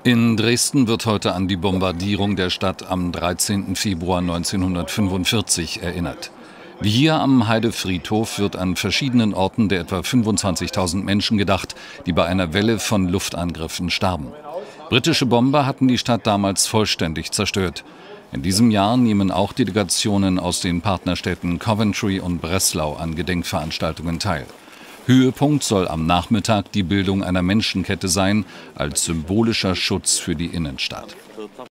In Dresden wird heute an die Bombardierung der Stadt am 13. Februar 1945 erinnert. Wie hier am Heidefriedhof wird an verschiedenen Orten der etwa 25.000 Menschen gedacht, die bei einer Welle von Luftangriffen starben. Britische Bomber hatten die Stadt damals vollständig zerstört. In diesem Jahr nehmen auch Delegationen aus den Partnerstädten Coventry und Breslau an Gedenkveranstaltungen teil. Höhepunkt soll am Nachmittag die Bildung einer Menschenkette sein, als symbolischer Schutz für die Innenstadt.